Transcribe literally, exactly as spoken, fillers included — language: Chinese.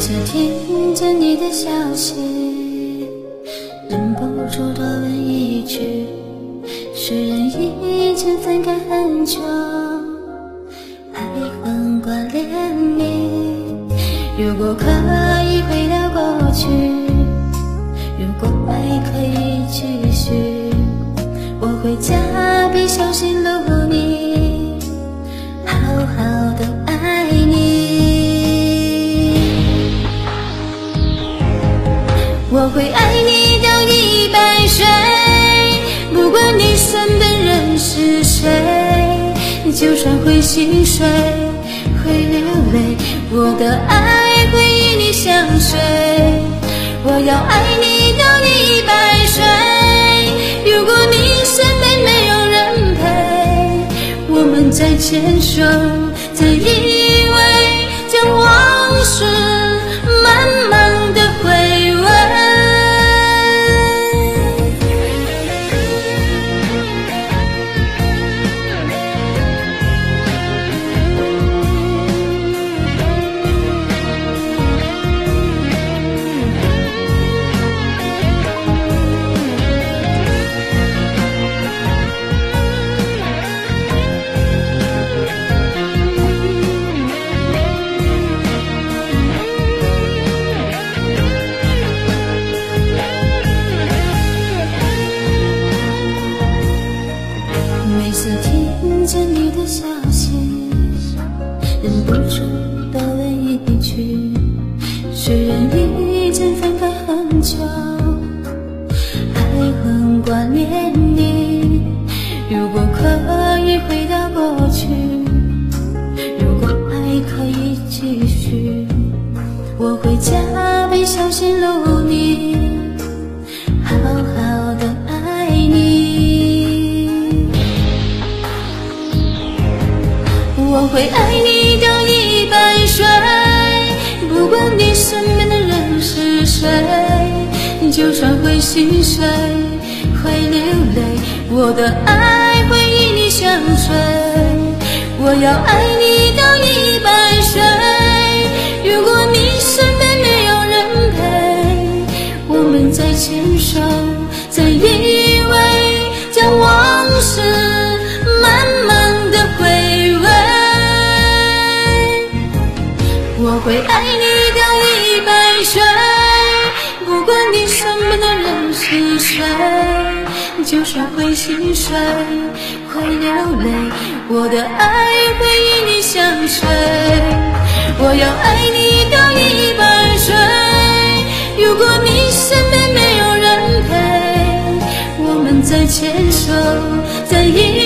次听见你的消息，忍不住多问一句，虽然已经分开很久，还很挂念你。如果可以回到过去，如果爱可以继续，我会加倍小心路你，好好的爱你。我会爱你到一百岁，不管你身边人是谁，就算会心碎会流泪，我的爱会与你相随。我要爱你到一百岁，如果你身边没有人陪，我们再牵手，再依偎，将往事慢慢的回味。每次听见你的消息，忍不住多问一句，虽然已经分开很久，还很挂念你。如果可以回到过去，如果爱可以继续，我会加倍小心路你，好好的爱你。我会爱你到一百岁，不管你身边的人是谁，就算会心碎会流泪，我的爱会与你相随。我要爱你到一百岁，如果你身边没有人陪，我们再牵手，再依偎，将往事慢慢的回味。我会爱你到一百岁，不管你身边的人是谁，就算会心碎会流泪，我的爱会与你相随。我要爱你到一百岁，如果你身边没有人陪，我们再牵手，再一